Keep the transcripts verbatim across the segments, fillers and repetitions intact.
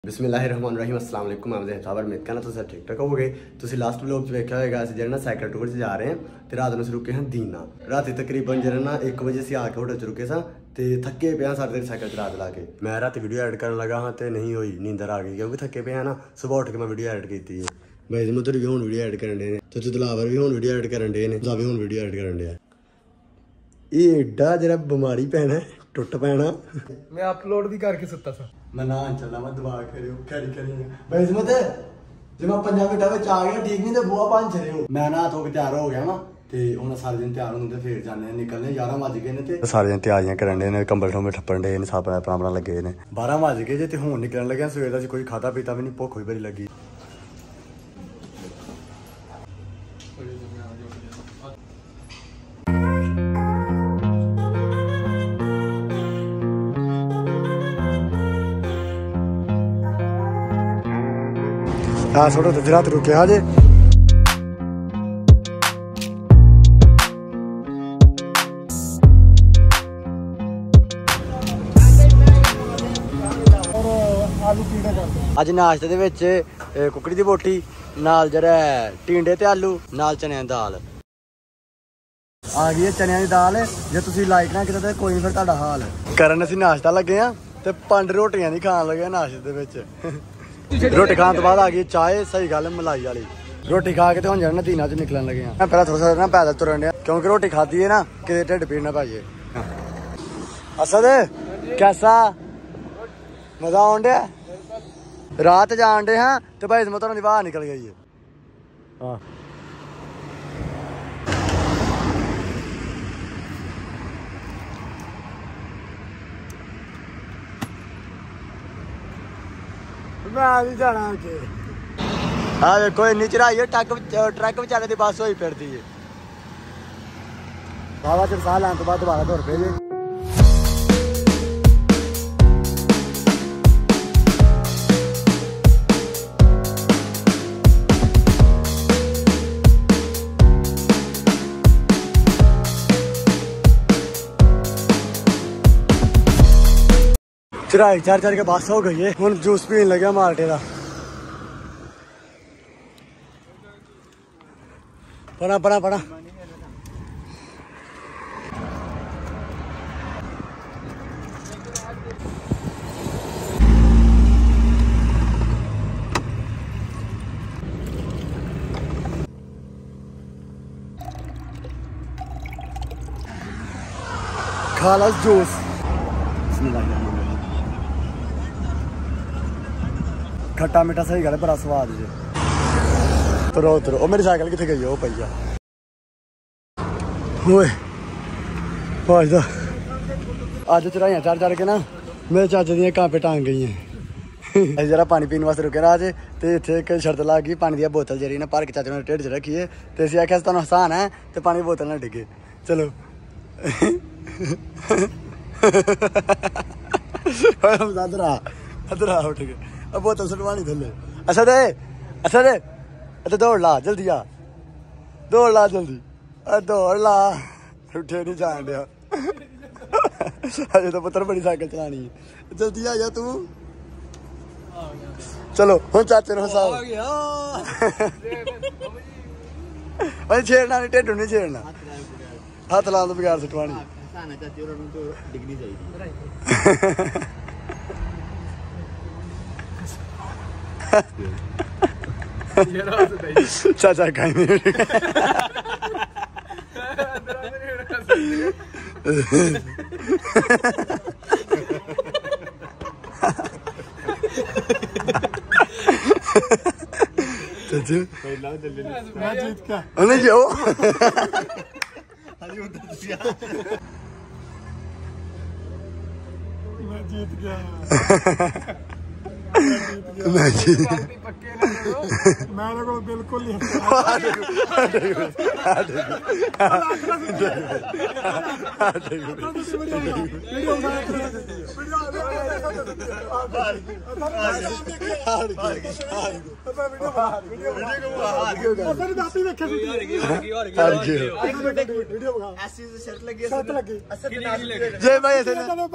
बिस्मिल्लाहिर्रहमानिर्रहीम अस्सलाम वालेकुम मैं खबर उम्मीद करना तो सर ठीक ठाक हो गए। तुम लास्ट व्लॉग च वेख्या होगा अस जो साइकिल टूर से जा रहे हैं तो रात में रुके हैं दीना रात तकरीबन जो ना एक बजे से आके होटल च रुके सा तो थके पे साढ़े देर साइकिल चला चला के मैं रात वीडियो एडिट करने लगा हाँ तो नहीं हुई नींदर आ गई क्योंकि थके पे ना सुबह उठ के मैं वीडियो एडिट की है। भाई मुझे भी हूँ वीडियो एडिट करन डे तो दिलावर भी हूँ वीडियो एडिट करन डे ने भी हूँ वीडियो एडिट करन डे ये एडा जरा बीमारी पैना टुट पैना मैं अपलोड भी करके सुता सा मैं ना चलना मैं दुआ करियो खड़ी खड़ी भाई इसमें जब मैं पंजाब मिनट में आ गया ठीक नहीं तो बुआ पांच चले हूं मैं ना तो तैयार हो गया ना ते हुन सारे दिन तैयार होंदे फिर जाने निकलने ग्यारह बज गए ने ते सारे दिन तैयारियां करन दे ने कंबल ठोमे ठप्पण दे ने सब अपना अपना लगे ने बारह बज गए जे ते हुन निकलन लगे सवेर दा कोई खाता पीता भी नहीं भुख भी बड़ी लगी। हाँ छोड़ो तो रात रुके आज ਅੱਜ ਨਾਸ਼ਤੇ ਦੇ ਵਿੱਚ ਕੁਕੜੀ ਦੀ ਬੋਟੀ ਨਾਲ ਜਿਹੜਾ ਟਿੰਡੇ ਤੇ ਆਲੂ ਨਾਲ ਚਨਿਆਂ ਦੀ ਦਾਲ ਆ ਗਈ ਹੈ। ਚਨਿਆਂ ਦੀ ਦਾਲ ਜੇ ਤੁਸੀਂ ਲਾਈਕ ਨਾ ਕੀਤਾ ਤਾਂ ਕੋਈ ਨਹੀਂ ਫਿਰ ਤੁਹਾਡਾ ਹਾਲ ਕਰਨ ਅਸੀਂ ਨਾਸ਼ਤਾ ਲੱਗੇ ਆ ਤੇ ਪੰਜ ਰੋਟੀਆਂ ਨਹੀਂ ਖਾਣ ਲੱਗੇ ਨਾਸ਼ਤੇ ਦੇ ਵਿੱਚ। रोटी खाने तो बाद आ गई चाय सही गल मलाई वाली रोटी खा के तो हम जाना दीना च निकलन लगे हैं। पहला थोड़ा सा ना पैदल तुरन डया क्योंकि रोटी खाधी है ना कि ढिड पीड़ ना पाइए। असद कैसा मजा आन डया रात जान डे हाँ तो भाई इसमें तो बाहर निकल गई है। हाँ देखो इन्नी चढ़ाई है ट्रक ट्रक बेचारे की बस होई फिरती है बाबा जब साह लैन तो बाद दोबारा तुर पे जी। चढ़ाई चार चार के बस हो गई है हूँ जूस पीन लगे माल्टे का पढ़ा पढ़ा पढ़ा खाला जूस खट्टा मीठा सही गल बड़ा स्वाद जी। तुरो तुरो ओ मेरी साइकिल कितने गई है पई आ अज चढ़ाइयां चढ़ चढ़ के ना मेरे चाचे दियां कांपे टांग गई हैं। जरा पानी पीने वास्ते रुके ना अज तो इतने एक शर्त ला गई पानी दी बोतल जी ना भर के चाचे ने ढिड च रखी है तो असं आख्या तुम हसान है तो पानी बोतल ना डिगे चलो अदर आ अदर आ उठ के बोतल सुटवानी थले। अच्छा दे अच्छा दे अच्छा दौड़ ला जल्दी आ दौड़ ला जल्दी दौड़ ला उठे नहीं जान दिया अजे तो पुत्र बड़ी साइकिल चलानी है जल्दी आ जा तू चलो हम चाचे ने हसाओ भाई छेड़ना नहीं ढिड नहीं छेड़ना हाथ ला तो बगैर सुटवानी चाचा कहीं चाचू मैं जीत क्या नहीं जाओ मैं जीत गया मैं जीत मेरे को बिल्कुल नहीं ਜੇ ਭਾਈ ऐसे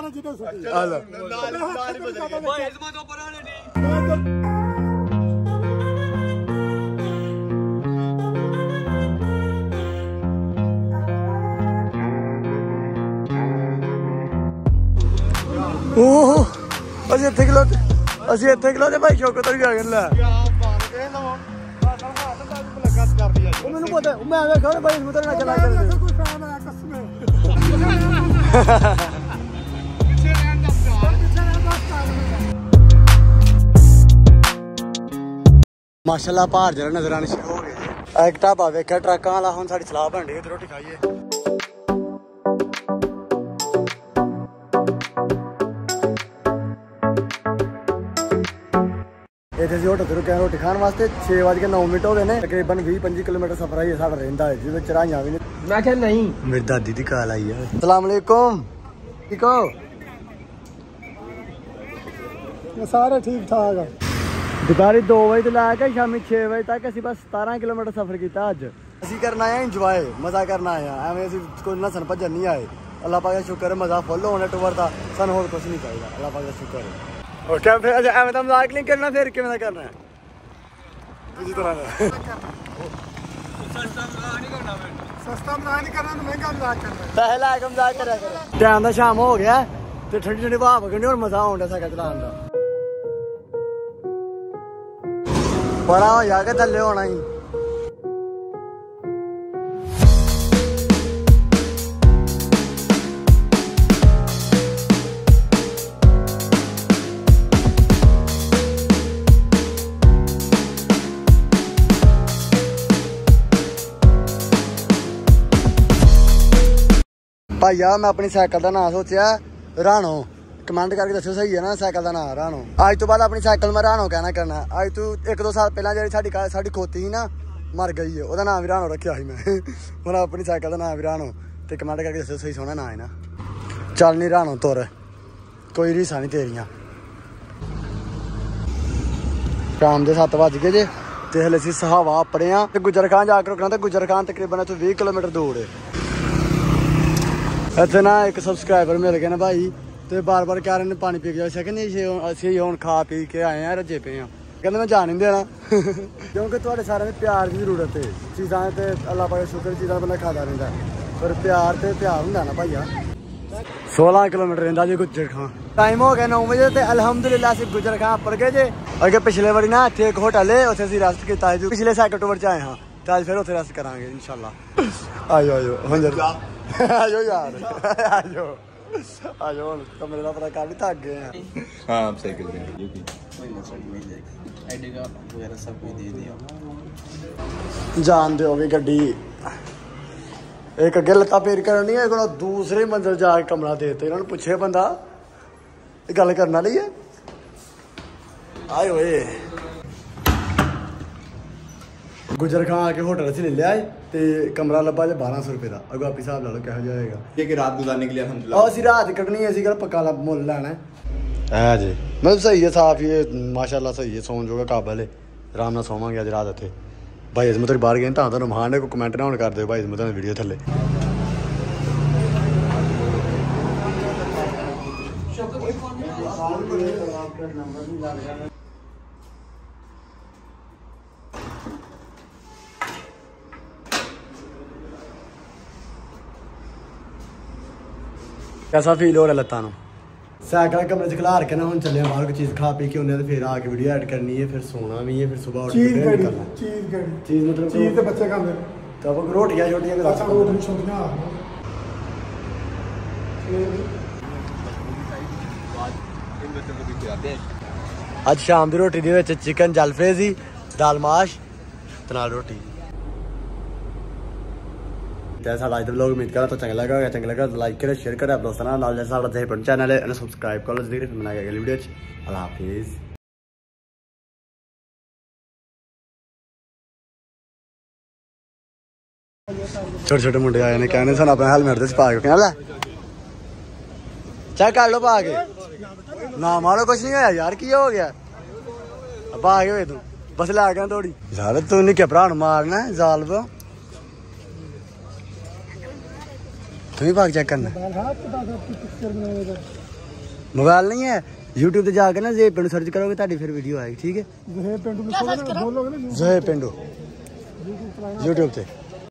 ओह ਅਸੀਂ ਇੱਥੇ ਕਿਲੋ ਅਸੀਂ ਇੱਥੇ ਕਿਲੋ ਤੇ ਭਾਈ ਸ਼ੌਕਤ ਵੀ ਆ ਗਏ ਲੈ ਉਹ ਮੈਨੂੰ ਪਤਾ ਮੈਂ ਵੇਖਿਆ ਭਾਈ ਇਸ ਮੁੱਤੇ ਨਾਲ ਚਲਾ ਕੇ ਕੋਈ ਫੈਨ ਆਇਆ ਕਸਮੇ ਪਿੱਛੇ ਰਹਿਣ ਦਾ ਪਿੱਛੇ ਰਹਿਣ ਦਾ ਮਾਸ਼ਾਅੱਲਾ ਪਹਾੜ ਜਿਹੜਾ ਨਜ਼ਰ ਆਣੇ ਸ਼ੁਰੂ ਹੋ ਗਏ ਇੱਕ ਢਾਬਾ ਵੇਖਿਆ ਟਰੱਕਾਂ ਵਾਲਾ ਹੁਣ ਸਾਡੀ ਸਲਾਹ ਬਣ ਰਹੀ ਹੈ ਰੋਟੀ ਖਾਈਏ ਇੱਥੇ ਅਸੀਂ ਹੋਟਲ ਤੇ ਰੁਕੇ ਰੋਟੀ ਖਾਣ ਵਾਸਤੇ ਛੇ ਵੱਜ ਕੇ ਨੌ ਮਿੰਟ ਹੋ ਗਏ ਨੇ ਤਕਰੀਬਨ ਵੀਹ ਪੰਜੀ ਕਿਲੋਮੀਟਰ ਸਫ਼ਰ ਹੈ ਸਾਡਾ ਰਹਿੰਦਾ ਹੈ ਜਿਹਦੇ ਵਿੱਚ ਰਾਈਆਂ ਵੀ ਨੇ ਮੈਂ ਕਿਹਾ ਨਹੀਂ ਮੇਰੀ ਦਾਦੀ ਦੀ ਕਾਲ ਆਈ ਹੈ अस्सलाम वालेकुम ठीक हो ਸਾਰੇ ਠੀਕ ਠਾਕ ਆ ਦੁਪਹਿਰੇ ਦੋ ਵਜੇ ਤੋਂ ਲੈ ਕੇ ਸ਼ਾਮੀ ਛੇ ਵਜੇ ਤੱਕ ਅਸੀਂ ਬਸ ਸਤਾਰਾਂ ਕਿਲੋਮੀਟਰ ਸਫ਼ਰ ਕੀਤਾ ਅੱਜ ਅਸੀਂ ਕਰਨਾ ਆਏ ਇੰਜੋਏ ਮਜ਼ਾ ਕਰਨਾ ਆਇਆ ਐਵੇਂ ਅਸੀਂ ਕੋਈ ਨਸਨ ਭੱਜਣ ਨਹੀਂ ਆਏ ਅੱਲਾਹ ਪਾਕ ਦਾ ਸ਼ੁਕਰ ਹੈ ਮਜ਼ਾ ਫੁੱਲ ਹੋਣਾ ਟੂਰ ਦਾ ਸਾਨੂੰ ਹੋਰ ਕੁਝ ਨਹੀਂ ਚਾਹੀਦਾ ਅੱਲਾਹ ਪਾਕ ਦਾ ਸ਼ੁਕਰ ਹੈ और क्या फिर एवं तो मजाक नहीं करना फिर किवें करना है दूसरी तरह सस्ता मजाक नहीं करना सस्ता मजाक नहीं करना तो महंगा मजाक करना पहला का मजाक करा करो टाइम दा शाम हो गया ते ठंडी ठंडी हवा वगनी और मजा आउंदा साइकिल चलाने दा बड़ा हो जाके थल्ले होना ही भाईया मैं अपनी साइकिल का नाम सोचा राणो कमेंट करके दसो सही है ना साइकिल का नाम राणो अज तो बाद अपनी साइकिल में राणो कहना करना अज तू एक दो साल पहले जी साड़ी खोती ही ना मर गई है वह नाम भी राणो रखा ही मैं हूँ अपनी साइकिल का नाम भी राणो तो कमेंट करके दसो सही सोहना नाम है ना चल नहीं राणो तुर कोई रीसा नहीं तेरिया शाम के सत्त बज गए जे तो हले असीं सहावा अपने हाँ गुजर खान जाकर रुकना तो गुजर खान तकरीबन इतों बीस किलोमीटर दूर है इतने ना एक सबसक्राइबर मिल गए ना भाई तो बार बार कह रहे ने पानी पी के जाओ कहने असं हम खा पी के आए हैं रजे पे हाँ कहते मैं जान नहीं देना क्योंकि थोड़े सारे प्यार की जरूरत है चीज़ा तो अल्लाह पाक शुक्र चीज़ा बंदा खाता रहता पर प्यार तो प्यार होंगे ना भाईया सोलह किलोमीटर रहा जी गुजर खान टाइम हो गया नौ बजे तो अलहमदुलिल्लाह असीं गुजर खान उपर गए जे अगे पिछले बारी ना इतने एक होटल है उत्थे असीं रेस्ट किया जो पिछले साइकिल टूर च आए हाँ तो अज फिर उत्थे रेस्ट करांगे इंशाअल्लाह आयो आयो हुण आजो यार आजो आजो कमरे का पता कर भी थक गए हैं हाँ साइकिल जान दो भी गड्डी एक अगे लत्ता पेर करनी है दूसरी मंजिल जाके कमरा देते इन्होंने पूछे बंदा गल करना नहीं है आए होए गुजर खान आके होटल से ले लिया ते कमरा लब्भा जे बारह सौ रुपए का अगो आप हिसाब ला लो कहो जाएगा ये कि रात गुजारने के लिए अल्हम्दुलिल्लाह असं रात कटनी है कल पक्का मुल लैना है जी मतलब सही है साफ ही माशाल्लाह सही है सौन जोगा काबल है आराम नाल सोवांगे अज रात इत्थे भाई इजमत बाहर गए तां तुहानूं महान ने कोई कमेंट ना होण कर दिओ भाई इजमत ने वीडियो थल्ले कैसा फील हो रहा लत्तां नूं साइकिल कमरे च खिलार के ना हम चले बाहर कोई चीज़ खा पी के उन्हें फिर आके वीडियो ऐड करनी है फिर सोना भी है फिर सुबह उठ के निकलना चीज़ चीज़ मतलब चीज़ तो बच्चे खाते तब रोटियां छोटियां के अच्छा रोटियां छोटियां आज शाम की रोटी दे विच चिकन जलफ्रेजी दाल माश ते नाल रोटी जैसा आज व्लॉग उम्मीद करा तो चंगा लगा चंगा लगा तो लाइक करें शेयर करें आप दोस्तों नाल जैसा साडा चैनल है इन्हें सब्सक्राइब कर लो जल्दी बनाया अगली वीडियो अल्लाह हाफिज़ छोटे छोटे मुंडे आए ने कहने सन अपना हेलमेट दे पा के कहना ले चेक कर लो पा के ना मारो कुछ नहीं होया यार की हो गया अब आ गए तू बस ला गया थोड़ी यार तू निक्के भरा मारना जाल पे तू ही भाग चेक करना मोबाइल नहीं है यूट्यूब पे जाके ना ज़ेब पिंडू सर्च करोगे ताड़ी फिर वीडियो आएगी ठीक है ज़ेब पिंडू यूट्यूब पे